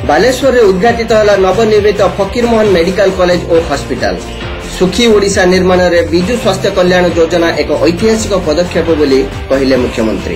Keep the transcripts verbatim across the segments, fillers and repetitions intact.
बालेश्वर में उद्घाटित है नवनिर्मित फकीर मोहन मेडिकल कॉलेज और हॉस्पिटल। सुखी ओडिशा निर्माण में विजु स्वास्थ्य कल्याण योजना एक ऐतिहासिक पदक्षेप बोली कहले मुख्यमंत्री।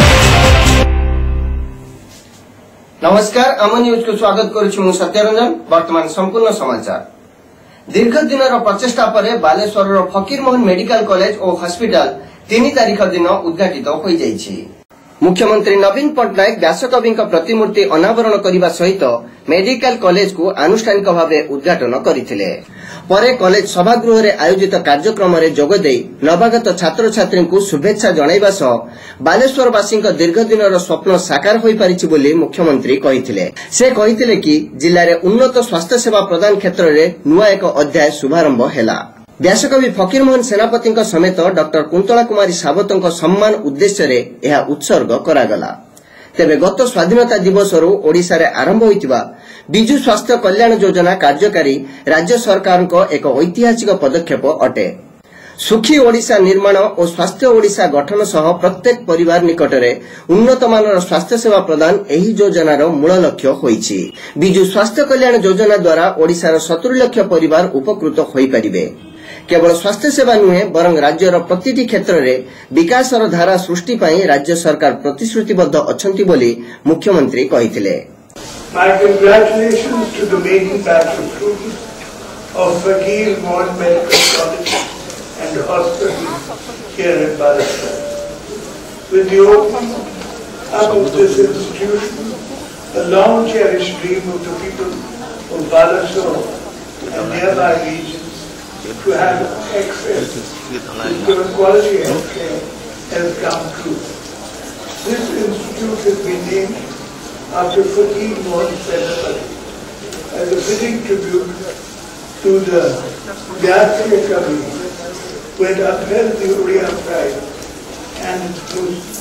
नमस्कार, आम न्यूज को स्वागत करुछु सत्यरंजन। वर्तमान संपूर्ण समाचार। दीर्घ दिन प्रचेषा पर बालेश्वर फकीर मोहन मेडिकल कॉलेज और हॉस्पिटल तीन तारीख दिन उद्घाटित हो जाइछि। मुख्यमंत्री नवीन पट्टनायक व्यासकवि प्रतिमूर्ति अनावरण करने सहित मेडिकल कॉलेज को आनुष्ठानिक भाव उद्घाटन करथिले। परे कॉलेज सभागृह रे आयोजित कार्यक्रम रे जोगदे नवागत छात्र छात्री को शुभेच्छा जणाइबा सह बालेश्वरवासी दीर्घ दिन स्वप्न साकार होई पारिछि बोली मुख्यमंत्री कहिथिले। से कहिथिले कि जिल्ला रे उन्नत स्वास्थ्य सेवा प्रदान क्षेत्र रे नुआ एक अध्याय शुभारंभ हेला। व्यासकवि फकीर मोहन सेनापति समेत डॉक्टर कुंतला कुमारी सावत सम्मान उद्देश्य रे यह उत्सर्ग करागला। तेबे गत स्वाधीनता दिवस ओडिशा रे आरंभ होइतिबा विजु स्वास्थ्य कल्याण योजना कार्यकारी राज्य सरकार एक ऐतिहासिक पदक्षेप अटे। सुखी ओडिशा निर्माण और स्वास्थ्य ओडिशा गठन सह प्रत्येक परिवार निकटरे उन्नत मानर स्वास्थ्य सेवा प्रदान एही योजनार मूल लक्ष्य होइछि। विजु स्वास्थ्य कल्याण योजना द्वारा ओडिशार सत्तर लाख परिवार उपकृत होई परिबे। केवल स्वास्थ्य सेवा नुहे बरं राज्यर प्रतिटी क्षेत्र में विकासर धारा सृष्टि पई राज्य सरकार प्रतिश्रुतिबद्ध अछंती बोली मुख्यमंत्री कहिथिले। My congratulations to the maiden batch of students of Fakir Mohan Medical College and Hospital here in Balasore. With the opening up of this institution, the long cherished dream of the people of Balasore and nearby regions to have access to quality health care has come true. This institute has been named after Fakir Mohan Senapati as a fitting tribute to the Udghatita Kavi who had upheld the Oriya pride and whose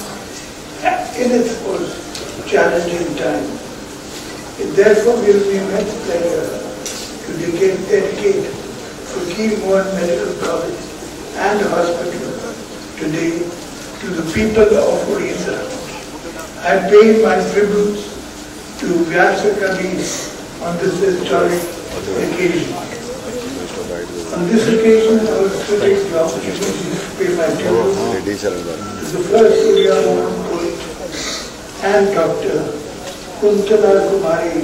in its most challenging time. It therefore gives me immense pleasure to dedicate, dedicate Fakir Mohan Medical College and Hospital today to the people of Odisha. I pay my tributes to Vyasakavi on this historic occasion. On this occasion, I also take the opportunity to pay my tributes to the first Oriya Mohan College and Doctor Kuntala Kumari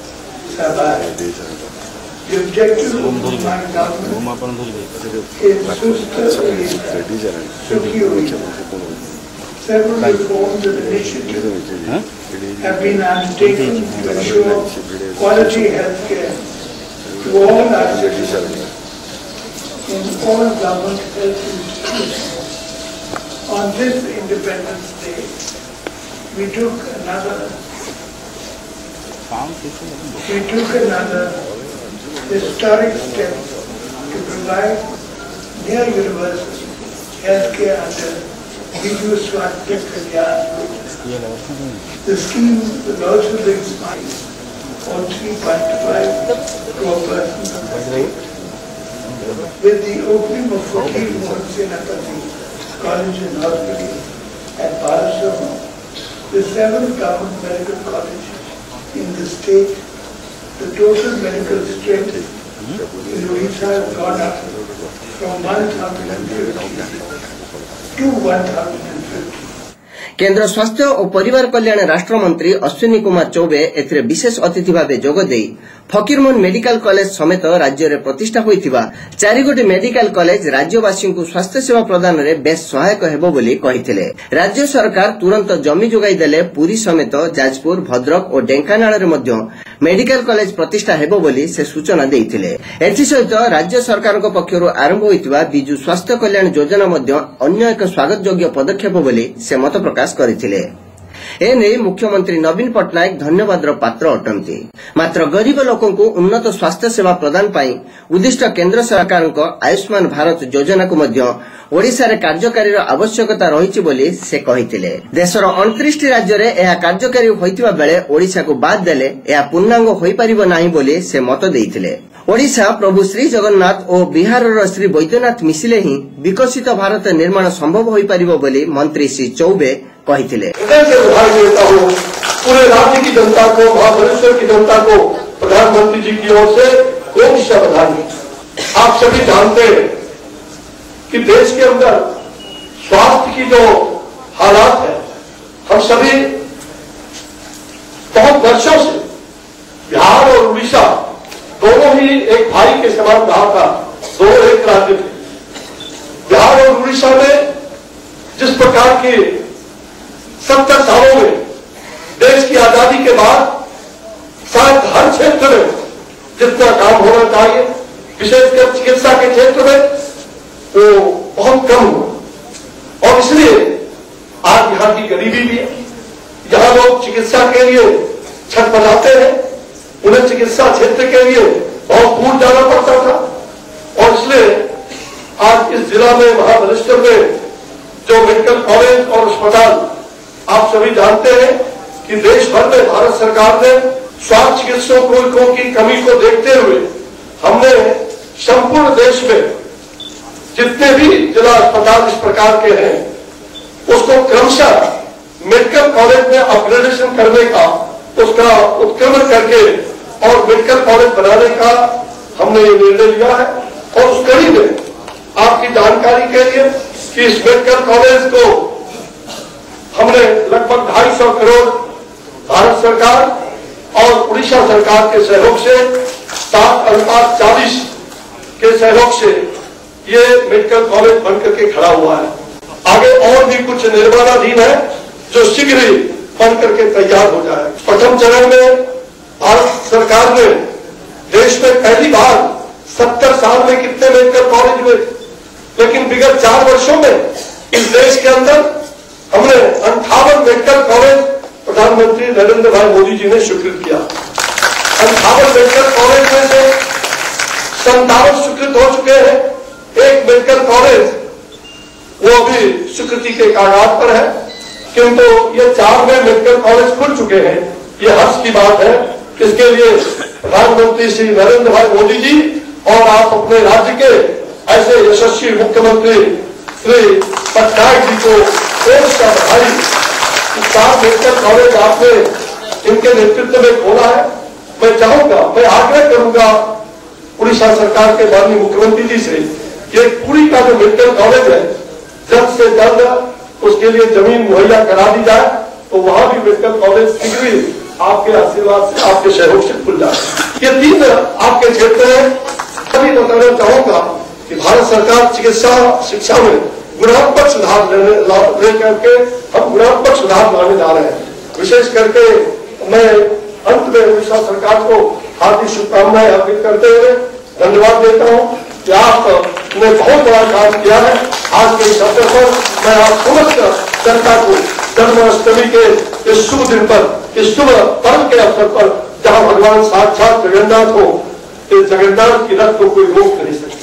Sabai. The objective of my government is Susta Sukhi Odisha. Several reforms and initiatives have been undertaken to ensure quality health care to all our citizens in all government health institutions. On this Independence Day, we took another, we took another historic step to provide near universal health care under Viju Swasthya Kalyan. The scheme will also bring smiles on three point five to a person. With the opening of Fakir Mohan Senapati College and Hospital at Balasore, the seventh government medical college in the state, the total medical strength in Odisha has gone up from one thousand fifty to one thousand fifty. केंद्र स्वास्थ्य और परिवार कल्याण राष्ट्र मंत्री अश्विनी कुमार चौबे एथिरे विशेष अतिथि भाव जोगदे फकीर मोहन मेडिकल कॉलेज समेत राज्य में प्रतिष्ठा होइथिबा चारि गोटी मेडिकल कॉलेज राज्यवासी को स्वास्थ्य सेवा प्रदान में बेस सहायक हेबो बोली कहिथिले। राज्य सरकार तुरंत जमी जोगाई देले पुरी समेत जाजपुर, भद्रक और ढेंकानाल रे मध्य मेडिकल कॉलेज प्रतिष्ठा हेबो बोली से सूचना देइथिले। एथि सहित राज्य सरकार पक्षरु आरंभ होइथिबा विजु स्वास्थ्य कल्याण योजना मध्य अन्य एक स्वागत योग्य पदक्षेप बोली से मत प्रकाश करथिले। एने मुख्यमंत्री नवीन पट्टनायक धन्यवाद पात्र अटंती। मात्र गरीब लोकों को उन्नत स्वास्थ्य सेवा प्रदान पाई उद्दिष्ट केंद्र सरकार आयुष्मान भारत योजना को मध्य ओडिशा रे कार्यकारी आवश्यकता रही बोली से कहिथिले। देशर उनतीस राज्य रे यह कार्यकारी होइतिबा बेले ओडिशा को बाद देले यह पूर्णांग होई परिबो नाही बोली से मत देइथिले। ओडिशा प्रभु श्री जगन्नाथ और बिहार श्री बैद्यनाथ मिसिले ही विकसित भारत निर्माण संभव होई परिबो बोली मंत्री श्री चौबे कहिथिले। पूरे राज्य की जनता को, महाबलेश्वर की जनता को प्रधानमंत्री जी की ओर से कोटि बधाई। आप सभी जानते हैं कि देश के अंदर स्वास्थ्य की जो हालात है, हम सभी बहुत वर्षों से बिहार और उड़ीसा दोनों ही एक भाई के समान रहा था, दो एक राज्य थे। बिहार और उड़ीसा में जिस प्रकार के सत्तर सालों में देश की आजादी के बाद शायद हर क्षेत्र में जितना काम होना चाहिए, विशेषकर चिकित्सा के क्षेत्र में, वो बहुत कम हुआ। और इसलिए आज यहां की गरीबी भी है। जहां लोग चिकित्सा के लिए छटपटाते हैं, उन्हें चिकित्सा क्षेत्र के लिए बहुत दूर जाना पड़ता था। और इसलिए आज इस जिला में, महाबलेश्वर में जो मेडिकल कॉलेज और अस्पताल, आप सभी जानते हैं कि देश भर में भारत सरकार ने स्वास्थ्य चिकित्सकों की कमी को देखते हुए हमने संपूर्ण देश में जितने भी जिला अस्पताल इस प्रकार के हैं उसको क्रमशः मेडिकल कॉलेज में अपग्रेडेशन करने का, उसका उत्क्रमण करके और मेडिकल कॉलेज बनाने का हमने ये निर्णय लिया है। और उस कड़ी में आपकी जानकारी के लिए कि इस मेडिकल कॉलेज को हमने लगभग ढाई सौ करोड़ भारत सरकार और उड़ीसा सरकार के सहयोग से सात अनुपात चालीस के सहयोग से ये मेडिकल कॉलेज बनकर के खड़ा हुआ है। आगे और भी कुछ निर्माणाधीन है जो शीघ्र ही बनकर के तैयार हो जाए। प्रथम चरण में भारत सरकार ने देश में पहली बार सत्तर साल में कितने मेडिकल कॉलेज हुए, लेकिन विगत चार वर्षों में इस देश के अंदर हमने अंठावन मेडिकल कॉलेज प्रधानमंत्री नरेंद्र भाई मोदी जी ने स्वीकृत किया। अंठावन मेडिकल कॉलेज में से संतावन स्वीकृत हो चुके हैं। एक मेडिकल कॉलेज वो अभी स्वीकृति के कागज पर है, किंतु ये चार में मेडिकल कॉलेज खुल चुके हैं। ये हर्ष की बात है। इसके लिए प्रधानमंत्री श्री नरेंद्र भाई मोदी जी और आप अपने राज्य के ऐसे यशस्वी मुख्यमंत्री श्री पटनायक जी को बहुत बधाई। चार मेडिकल कॉलेज आपने इनके नेतृत्व में खोला है। मैं चाहूंगा, मैं आग्रह करूंगा उड़ीसा सरकार के माननीय मुख्यमंत्री जी से, ये पूरी का जो मेडिकल कॉलेज है जल्द से जल्द उसके लिए जमीन मुहैया करा दी जाए, तो वहां भी मेडिकल कॉलेज शीघ्र ही आपके आशीर्वाद से, आपके सहयोग से खुल जाए। ये तीन आपके क्षेत्र में अभी बताना चाहूंगा कि भारत सरकार चिकित्सा शिक्षा में गुणात्मक सुधार लेकर के हम गुणात्मक सुधार लाने जा रहे हैं। विशेष करके मैं अंत में उड़ीसा सरकार को हार्दिक शुभकामनाएं अर्पित करते हुए धन्यवाद देता हूं कि आपने बहुत बड़ा काम किया है। आज के इस अवसर पर मैं आप समस्त जनता को जन्माष्टमी के इस शुभ दिन पर, इस शुभ पर्व के अवसर पर, जहां भगवान साक्षात जगन्नाथ हो, इस जगन्नाथ की रथ को कोई रोक नहीं सकता।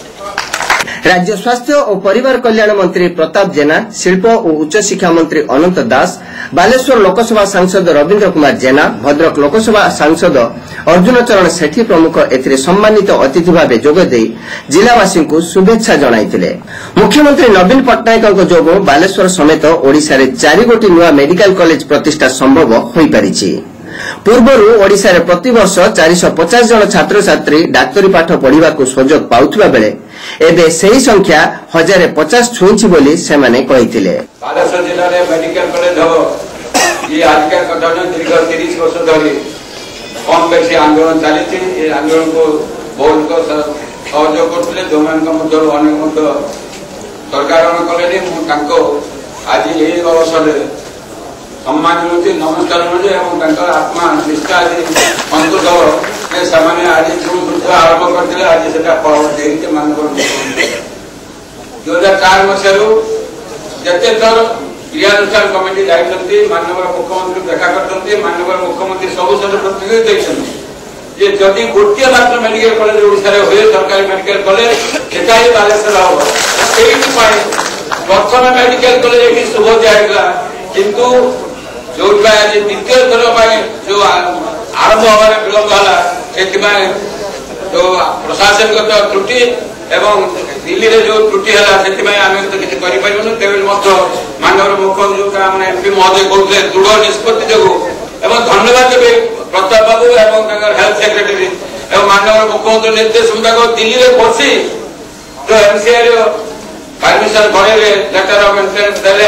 राज्य स्वास्थ्य और परिवार कल्याण मंत्री प्रताप जेना, शिल्प और उच्च शिक्षा मंत्री अनंत दास, बालेश्वर लोकसभा सांसद रवींद्र कुमार जेना, भद्रक लोकसभा सांसद अर्जुन चरण सेठी प्रमुख एथिरे सम्मानित अतिथि भाव जोगदे जिलावासी को शुभेच्छा जणाइथिले। मुख्यमंत्री नवीन पट्टनायक जोगु बालेश्वर समेत ओडिशा रे चारि गोटी नुआ मेडिकल कॉलेज प्रतिष्ठा संभव होई परिछि। पूर्वरु ओडिशा रे प्रतिवर्ष चार सौ पचास जन छात्र छात्री डाक्तरी पाठ पढ़िबा को सुजोग पाउथिबा बेले एबे सेही संख्या हजार पचास छुईछि बोली सेमाने कहिथिले। बालेश्वर जिल्ला रे मेडिकल कॉलेज हो ये आजका कथा दीर्घ तीस वर्ष धरि कम बेसी आंदोलन चली। ये आंदोलन को बहुत सहयोग करते जो मध्य अनेक सरकार कले आज यही अवसर सम्मान मिलूँ, नमस्कार मिलूँ। आत्मा निष्ठा आज संतोष हे से आज जो वृद्ध आरंभ करते आज से फल दे मानव दुई हजार चार मसीह जिते थर क्रियानुष्ठान कमिटी जाइए मानव मुख्यमंत्री देखा करते मानव मुख्यमंत्री सब सब प्रतिनिधि देखते जदि गोटे मात्र मेडिकल कॉलेज ओडिशा हुए सरकारी मेडिकल कॉलेज सेटा ही बालेश्वर हम प्रथम मेडिकल कॉलेज ये शुभ दिया किंतु जो आज द्वितीय थर जो आरंभ हमारे विलंब है जो प्रशासनगत त्रुटि एवं दिल्ली रे जो त्रुटि है आम तो किसी करूँ तेज मानव मुख्यमंत्री एमपी महोदय कहते दृढ़ निष्पत्ति जो एवं धन्यवाद देवे प्रताप बाबू एवं हेल्थ सेक्रेटरी एवं माननीय मुख्यमंत्री निर्देश मुताबिक दिल्ली में बसी जो एमसीआई परमिशन घरे लेटर ऑफ इंट्रेंस देले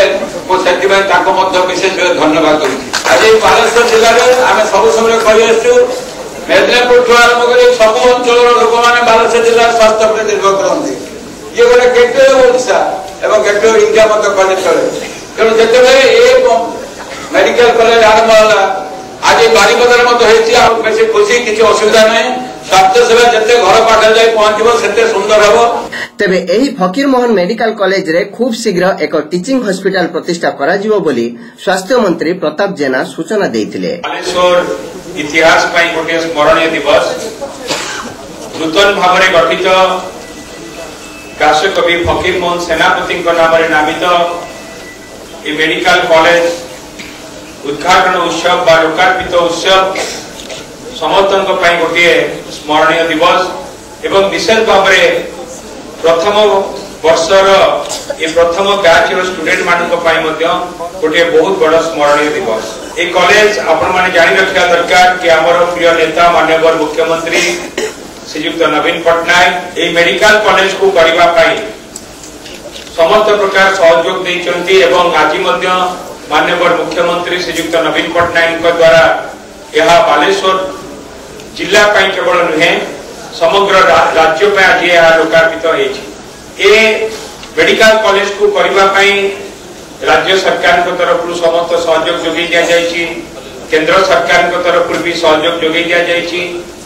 विशेष धन्यवाद करुँ। आज बालेश्वर जिले में आम सब समय कही मेदिनीपुर ठू आरंभ कर सब अंचल लोक मैंने बालेश्वर जिला स्वास्थ्य पर निर्भर करते ये गोटे गेटवे ओडिशा एवं गेटवे ऑफ इंडिया कहे चले तेणु जिते मेडिकल कॉलेज आरंभ है आज बारिपदार बेस खुशी किसी असुविधा ना स्वास्थ्य सेवा जिते घर पाखे जाए पहुंचब से सुंदर हम। तेबे एही फकीर मोहन मेडिकल कॉलेज रे खूब शीघ्र एक टीचिंग हॉस्पिटल प्रतिष्ठा करा जिवो बोली स्वास्थ्य मंत्री प्रताप जेना सूचना देथिले। बालेश्वर इतिहास पई गोटे स्मरणीय दिवस नूतन भाव में गठित व्यासकवि फकीर मोहन सेनापति नाम नामित ये मेडिकल कॉलेज उद्घाटन उत्सव बा लोकार्पित उत्सव समस्त गोटे स्मरणीय दिवस एवं विशेष भाव में प्रथम वर्षर ये प्रथम बैच स्टूडेंट मान गोटे बहुत बड़ स्मरणीय दिवस। ये कॉलेज आपण माने जानी रखा दरकार कि आमर प्रिय नेता माननीय मुख्यमंत्री श्रीयुक्त नवीन पट्टनायक ये मेडिकल कॉलेज को करने समस्त प्रकार सहयोग देइचंती एवं आज माननीय मुख्यमंत्री श्रीयुक्त नवीन पट्टनायक द्वारा यह बालेश्वर जिला केवल नुहे समग्र राज्य पे आज यह लोकार्पित हो मेडिकल कॉलेज को करने राज्य सरकार तरफ समस्त सहयोग जोगे दि जाइए केंद्र सरकार तरफ भी सहयोग जोगे दि जाइए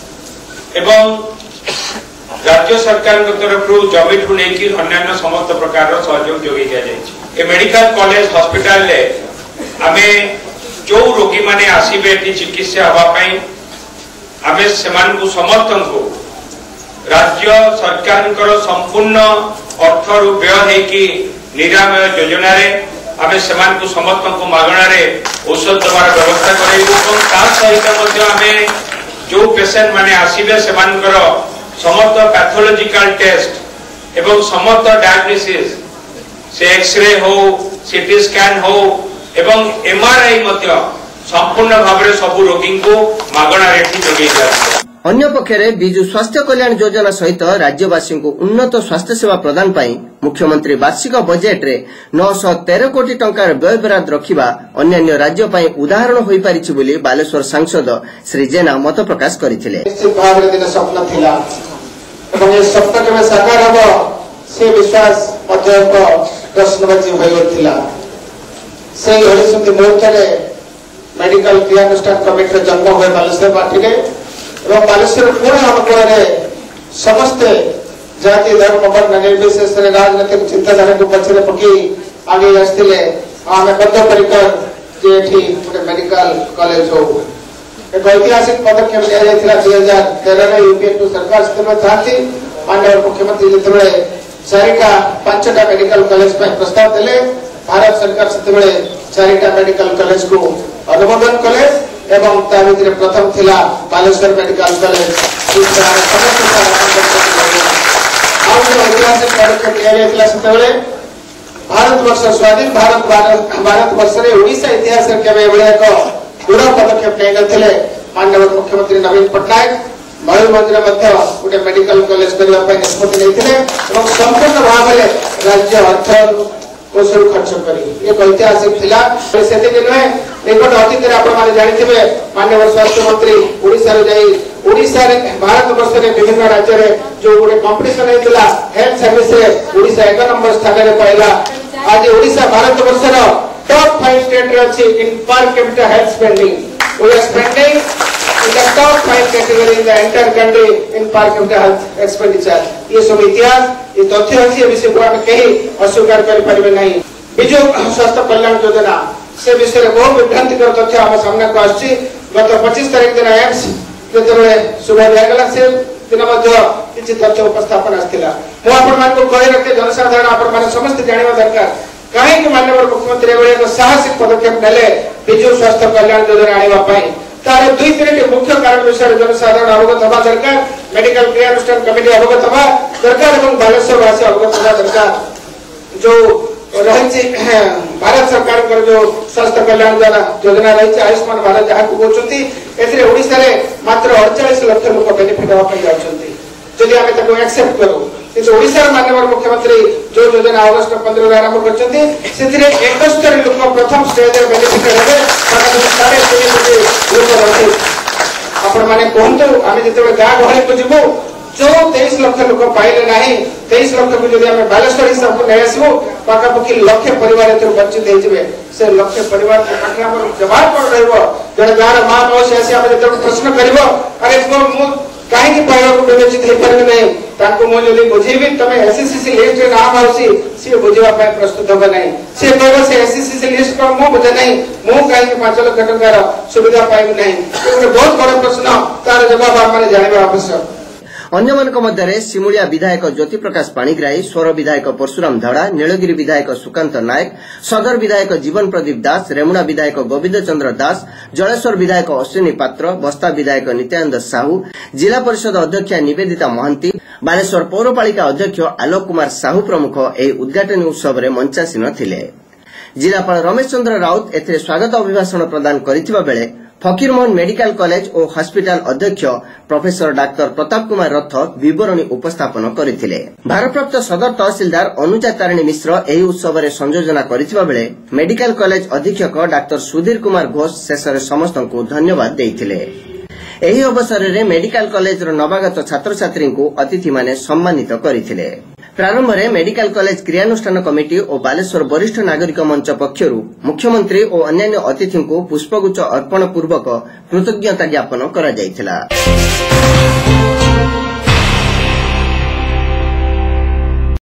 एवं राज्य सरकार तरफ जमी ठू नहीं अन्य समस्त प्रकार सहयोग जोगे दि जाइए। मेडिकल कॉलेज हॉस्पिटल ले आमे जो रोगी माने आसीबे चिकित्सा हवापाई आमे सेमान को समस्त को राज्य सरकार संपूर्ण अर्थ रु व्यय होगी निरामय योजना रे आमे सेमान को समस्त को मागणा रे औषध दबार व्यवस्था करेबो सहित आमे जो पेशेंट माने आसीबे सेमान समस्त पैथोलॉजिकल टेस्ट एवं समस्त डायग्नोसिस से एक्सरे हो सीटी स्कैन हो एवं एमआरआई मध्य संपूर्ण भाव में सबु रोगी को मागणा रेट जोगे जाए। अन्य पक्षरे बिजु स्वास्थ्य कल्याण योजना सहित राज्यवासी को उन्नत स्वास्थ्य सेवा प्रदान पाई मुख्यमंत्री वार्षिक बजेट रे नौ सौ तेरह कोटी टंकार व्यय बराद रखिबा अन्य राज्य पाई उदाहरण होई पारिछि बोली बालेश्वर सांसद श्री जेना मत प्रकाश करिथिले। निश्चित भाव में दिन स्वप्न थिला एवं ये स्वप्न केबे साकार हबो से विश्वास मध्य एक प्रश्नवाची होई थिला। से हरिसंति मुहूर्तरे मेडिकल क्रियानुष्ठान कमिटी जन्म हुए बालेश्वर पार्टी एवं बालेश्वर पूर्ण अनुकूल समस्त जाति धर्म वर्ण निर्विशेष राजनीतिक चिंताधारा को पछरे पकई आगे आसते आम बद्धपरिकर जे मेडिकल कॉलेज हो एक ऐतिहासिक पदक्षेप लिया दुई हजार तेरह यूपीए टू सरकार था माननीय मुख्यमंत्री जिते चारिटा पांचटा मेडिकल कॉलेज प्रस्ताव देले भारत सरकार से चारिटा मेडिकल कॉलेज को अनुमोदन कले एवं प्रथम थिला बालेश्वर मेडिकल कॉलेज ऐतिहासिक पदक्षेप लिया भारत वर्ष स्वाधीन भारत भारत वर्ष ओडिशा इतिहास एक दृढ़ पदक्षेप नहीं माननीय मुख्यमंत्री नवीन पट्टनायक मयूरभंज गोटे मेडिकल कॉलेज करने निष्पत्ति नहीं संपूर्ण भाव में राज्य अर्थ कौशल खर्च करी एक ऐतिहासिक थिला से नुहे निकट अतीत जानते माननीय स्वास्थ्य मंत्री ओडिशा ओडिशा भारत वर्ष विभिन्न राज्य में जो गोटे कंपटीशन होता हेल्थ सर्विस ओडिशा एक नंबर स्थान में पाइला। आज ओडिशा भारत वर्ष टॉप फाइव स्टेट अच्छी in per capita health spending we are spending in the top five category in the entire country in per capita health expenditure. ये सब इतिहास ये तथ्य अच्छी विषय को आम कहीं अस्वीकार करें नहीं। विजु स्वास्थ्य कल्याण योजना से विषय में बहुत विभ्रांतिकर तथ्य आम सामना को आसछि। गत पच्चीस तारीख दिन एम्स जो शुभ दिगला से दिन किसी तथ्य उपस्थापन आसाला मुझे कही रखे जनसाधारण आप समस्त जानवा दरकार कहीं माननीय मुख्यमंत्री एक साहसिक पदक्षेप नेले विजु स्वास्थ्य कल्याण योजना आने तार दुई तीन मुख्य कारण विषय जनसाधारण अवगत हवा दरकार मेडिकल क्रियानुष्ठान कमिटी अवगत हवा दरकार और बालेश्वरवासी अवगत हवा दरकार। जो रही भारत सरकार जो स्वास्थ्य कल्याण द्वारा योजना रही आयुष्मान भारत जहाँ कहते एशार मात्र अड़चाश लक्ष लोक बेनिफिट हाँपी जदि आम एक्सेप्ट करूँ किंतु ओडिशार माननीय मुख्यमंत्री जो योजना अगस्ट पंद्रह आरंभ करते एकस्तरी लोक प्रथम स्टेज बेनिफिट हे साढ़े तीन कोटी लोक रही आपण मैंने कहतु आम जो गाँ गहली को जीवु जो तेईस लक्ष लोक पाइले ना तेईस लक्ष को जब आम बालेश्वर हिसाब को नहीं आसबू पाखापाखि लक्षे परिवार वंचित होते से लक्षे परिवार जवाब कौन रही गाँव माँ मौसी आसी आम जो प्रश्न कर अरे कहीं पाइबा विवेचित हो पारे नहीं मुझे बुझेबी तुम एसएससी लिस्ट नाम आसी सी बुझापी प्रस्तुत हे ना सी कह से एसएससी लिस्ट मुझे बुझे ना मुझे कहीं पांच लक्ष टकर सुविधा पाइबी ना गोटे बहुत बड़ प्रश्न तार जवाब आम जानवा आवश्यक। अन्यମାନଙ୍କ ମଧ୍ୟରେ ସିମୁଳିଆ ବିଧାୟକ ଜ୍ୟୋତି ପ୍ରକାଶ ପାଣିଗ୍ରାହୀ, ସ୍ୱର ବିଧାୟକ ପରଶୁରାମ ଧଡ଼ା, ନୀଳଗିରି ବିଧାୟକ ସୁକାନ୍ତ ନାୟକ, ସଦର ବିଧାୟକ ଜୀବନ ପ୍ରଦୀପ ଦାସ, ରେମୁଣା ବିଧାୟକ ଗୋବିନ୍ଦ ଚନ୍ଦ୍ର ଦାସ, ଜଳେଶ୍ୱର ବିଧାୟକ ଅଶ୍ୱିନୀ ପାତ୍ର, ବସ୍ତା ବିଧାୟକ ନିତ୍ୟାନନ୍ଦ ସାହୁ, ଜିଲ୍ଲା ପରିଷଦ ଅଧ୍ୟକ୍ଷା ନିବେଦିତା ମହାନ୍ତି, ବାଲେଶ୍ୱର ପୌରପାଳିକା ଅଧ୍ୟକ୍ଷ ଆଲୋକ କୁମାର ସାହୁ ପ୍ରମୁଖ ଏହି ଉଦ୍ଘାଟନୀ ଉତ୍ସବରେ ମଞ୍ଚାସୀନ ଥିଲେ। ଜିଲ୍ଲାପାଳ ରମେଶ ଚନ୍ଦ୍ର ରାଉତ ଏଥିରେ ସ୍ୱାଗତ ଅଭିଭାଷଣ ପ୍ରଦାନ କରିଥିବା ବେଳେ फकीर मोहन मेडिकल कॉलेज और हॉस्पिटल अध्यक्ष प्रोफेसर डाक्टर प्रताप कुमार रथ विवरणी उपस्थापन करथिले। भारप्राप्त सदर तहसीलदार अनुजा तारिणी मिश्र एही उत्सव रे संयोजना करथिबा बेले मेडिकल कॉलेज अधीक्षक डाक्टर सुधीर कुमार घोष शेषरे समस्तଙ୍କୁ धन्यवाद देइथिले। एही अवसर रे मेडिकल कॉलेज रो नवागत छात्र छात्री को अतिथि माने सम्मानित करथिले। प्रारंभ में मेडिकल कॉलेज क्रियानुष्ठान कमिटी और बालेश्वर वरिष्ठ नागरिक मंच पक्षर मुख्यमंत्री और अन्य अतिथि को पुष्पगुच्छ अर्पण पूर्वक कृतज्ञता ज्ञापन करा जायथिला।